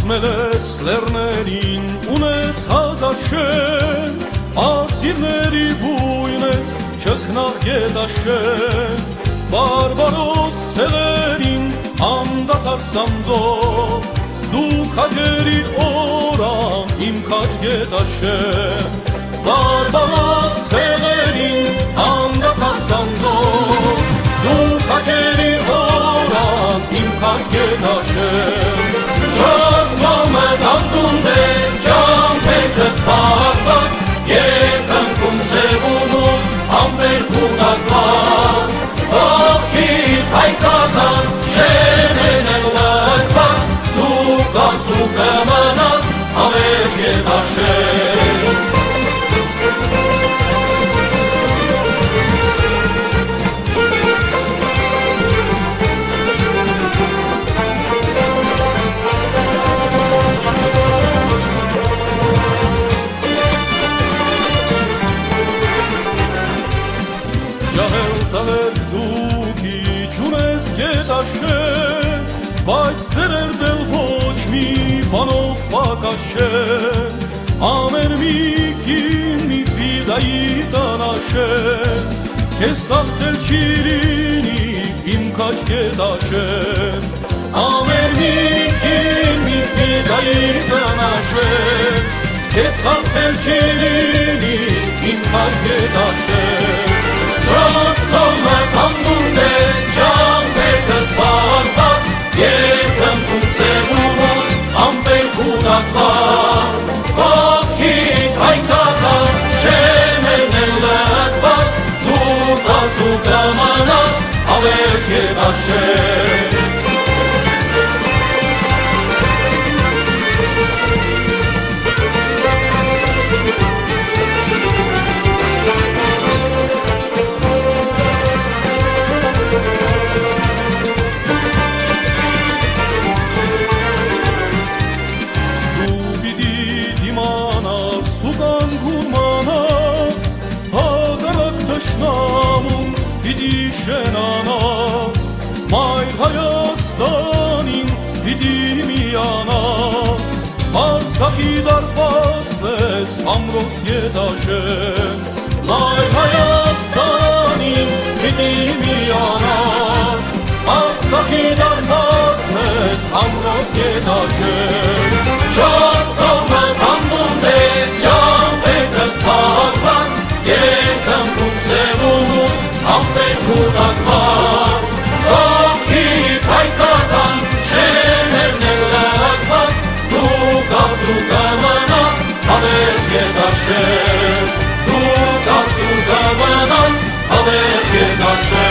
Կազմել ես լեռներին, ունես հազար շեն, Արծիվների բույն ես, չքնաղ գետաշեն, Բարբարոս ցեղերին անդադար սանձով, Դու քաջերի օրան իմ քաջ գետաշեն, Բարբարոս ցեղերին անդադար սանձով, Դու քաջերի օրան իմ քաջ գետաշեն, Չասլամը դանդուն է ճամփեքդ պահված, Երկնքում սևունուն ամպեր կուտակված, Ողքիդ հայկական շենեն են լքված, Դու կացու կմնաս ավեջ գետաշեն, Տներ դուքի չունես գետաշեն, Բայց ձերեր դել ոչ մի բանով պակաշեն, Ամեն մի կին մի ֆիդայի տնաշեն, Քեզ սաղթել չի լինի իմ քաջ գետաշեն, Ամեն մի կին մի ֆիդայի տնաշեն, Քեզ սաղթել չի լինի իմ քաջ գետաշեն, Չասլամը դանդուն է ճամփեքդ պահված, Երկնքում սևունուն ամպեր կուտակված, Ողքիդ հայկական շենեն են լքված, Դու կացու կմնաս ավեջ գետաշեն, Պիտի շենանաս, մայր Հայաստանին պիտի միանաս, Արցախի դարպասն ես ամրոց գետաշեն, Մայր Հայաստանին պիտի միանաս, Արցախի դարպասն ես ամրոց գետաշեն, Չասլամը դանդուն է ճամփեքդ պահված, Երկնքում սևունուն ամպեր կուտակված, Ողքիդ հայկական շեներն են լքված, Դու կացու կմնաս ավեջ գետաշեն, Դու կացու կմնաս ավեջ գետաշեն,